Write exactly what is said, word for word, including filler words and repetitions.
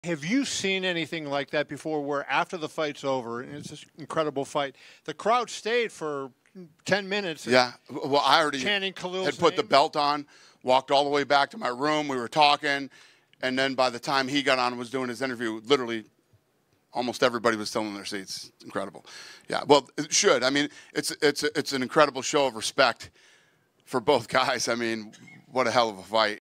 Have you seen anything like that before where after the fight's over, and it's this incredible fight, the crowd stayed for ten minutes? Yeah. Well, I already chanting Khalil's had put name? the belt on, walked all the way back to my room. We were talking. And then by the time he got on and was doing his interview, literally almost everybody was still in their seats. Incredible. Yeah. Well, it should. I mean, it's, it's, it's an incredible show of respect for both guys. I mean, what a hell of a fight.